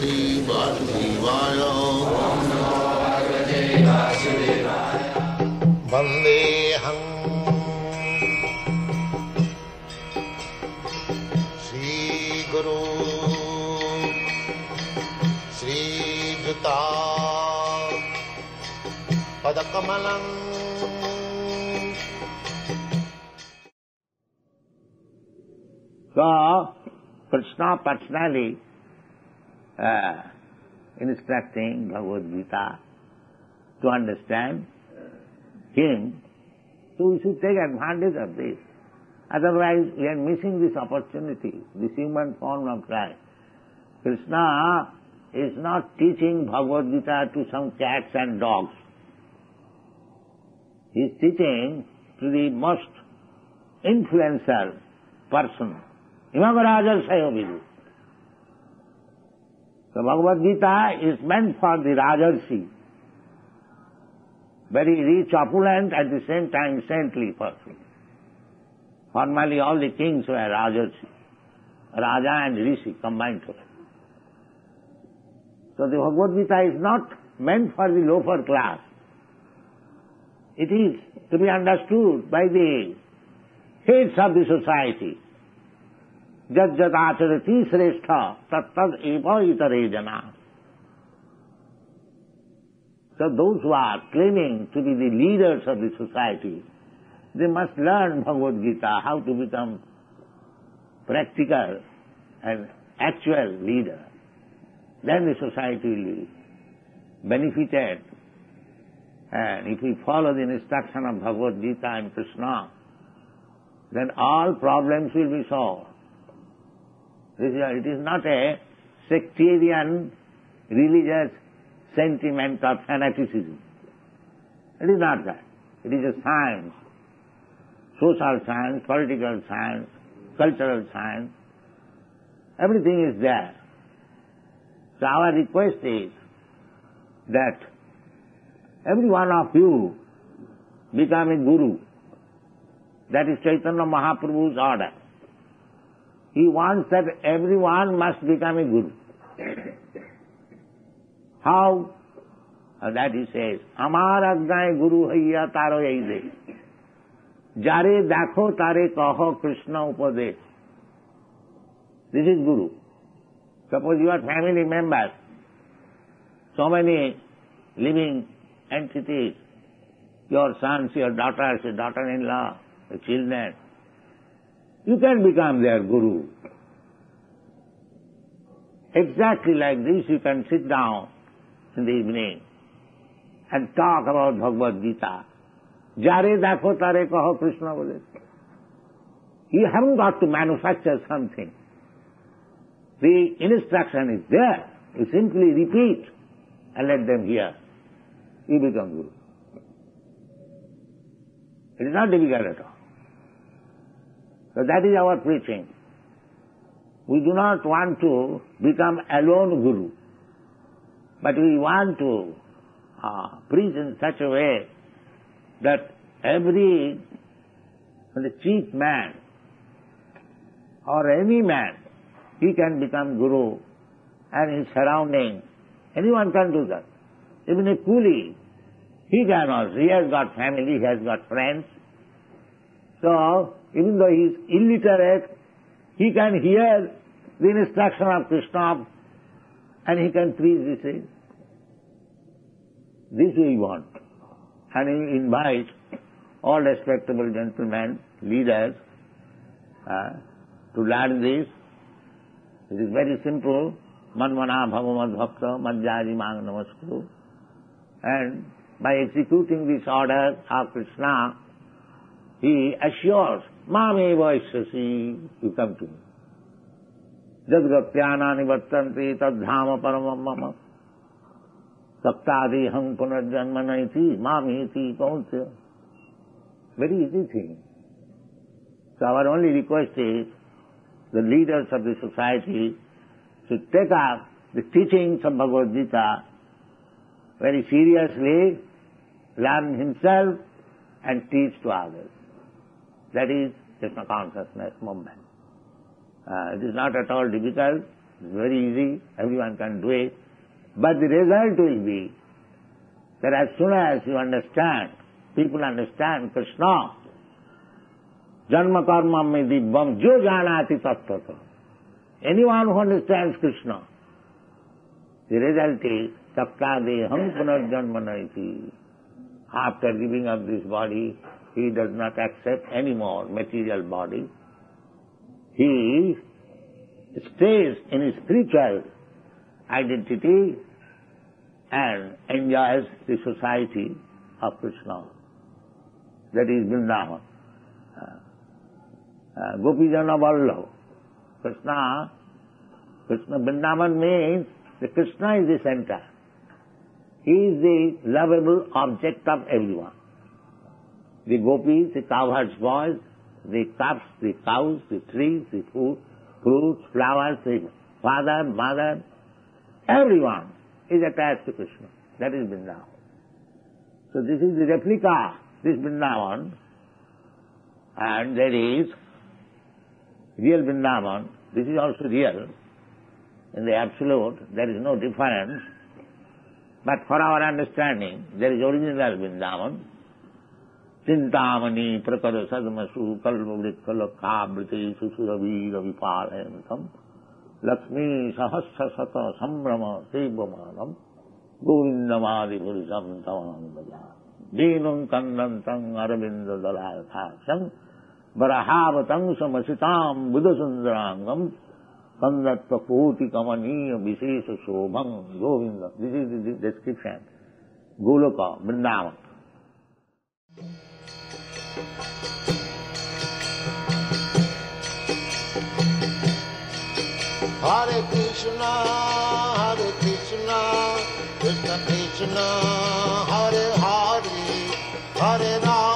Bhagavate Vasudevaya. Vandeham Shri Guru Shri Juta Padakamalam. So, Krishna personally instructing Bhagavad Gita to understand him, so we should take advantage of this. Otherwise, we are missing this opportunity, this human form of life. Krishna is not teaching Bhagavad Gita to some cats and dogs. He is teaching to the most influential person, Imamaraja Sayovidu. So Bhagavad Gita is meant for the Rajarsi, very rich, opulent, at the same time saintly person. Formerly all the kings were Rajarsi, Raja and Rishi combined together. So the Bhagavad Gita is not meant for the lower class. It is to be understood by the heads of the society. Jat jat acharati sreshtha tat tad eva itare jana. So those who are claiming to be the leaders of the society, they must learn Bhagavad Gita, how to become practical and actual leader. Then the society will be benefited. And if we follow the instruction of Bhagavad Gita and Krishna, then all problems will be solved. It is not a sectarian religious sentiment or fanaticism. It is not that. It is a science, social science, political science, cultural science. Everything is there. So our request is that every one of you become a guru. That is Chaitanya Mahaprabhu's order. He wants that everyone must become a guru. How? That he says, Amar ajnaye guru haiya taro yaide. Jare dakho tare kaho Krishna upadesh. This is guru. Suppose you are family members, so many living entities, your sons, your daughters, your daughter-in-law, your children, you can become their guru. Exactly like this, you can sit down in the evening and talk about Bhagavad Gita. Jare dakho tare kaho Krishna bole. You haven't got to manufacture something. The instruction is there. You simply repeat and let them hear. You become guru. It is not difficult at all. So that is our preaching. We do not want to become alone guru, but we want to preach in such a way that the chief man or any man, he can become guru, and his surrounding, anyone can do that. Even a coolie, he can also. He has got family, he has got friends. So, even though he is illiterate, he can hear the instruction of Krishna and he can preach the same. This we want. And we invite all respectable gentlemen, leaders, to learn this. It is very simple. Manmana bhavamad bhakta madhyaji mang namaskuru. And by executing this order of Krishna, he assures, Mameva ishyasi, you come to me. Jadgatyana nivattanti tadhama paramam mama. Saptadi ham punarjanmanaiti mamiti kaunsya. Very easy thing. So our only request is, the leaders of the society should take up the teachings of Bhagavad Gita very seriously, learn himself and teach to others. That is Krishna consciousness movement. It is not at all difficult. It's very easy, everyone can do it. But the result will be that as soon as you understand, people understand Krishna, Janma karma mein dibbam jo janati tattva. Anyone who understands Krishna, the result is takkadeham punarjanmanaiti. After giving up this body, he does not accept any more material body. He stays in his spiritual identity and enjoys the society of Krishna. That is Vrindavan. Gopijana Vallabha. Krishna Vrindavan means that Krishna is the center. He is the lovable object of everyone. The gopis, the cowherds' boys, the calves, the cows, the trees, the fruits, flowers, the father, mother, everyone is attached to Krishna. That is Vrindavan. So this is the replica, this Vrindavan, and there is real Vrindavan. This is also real. In the absolute, there is no difference. But for our understanding, there is original Vrindavan. Chintamani prakara sadmasu kalvavritkalakkhabriti susuraveera vipalayantam Lakshmi sahasra sata sambrama sevamanam govindamadi purisam tamanandaya dinam kandantang aravinda dalayathaksam varahavatang samasitam buddhasundarangam kandatva koti kamaniya visesa shobham govinda. This is the description. Goloka, Vrindavan. Hare Krishna, Krishna Krishna, Hare Hare, Hare Rama.